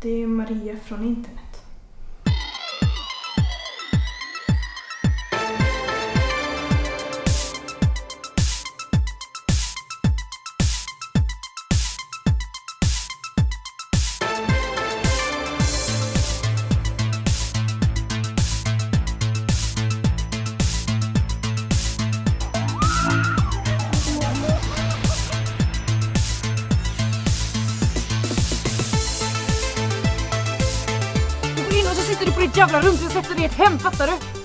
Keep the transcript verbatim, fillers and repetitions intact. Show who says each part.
Speaker 1: Det är Maria från internet.
Speaker 2: Och så sitter du på ditt jävla rum så jag sätter dig i ett hem, fattar du?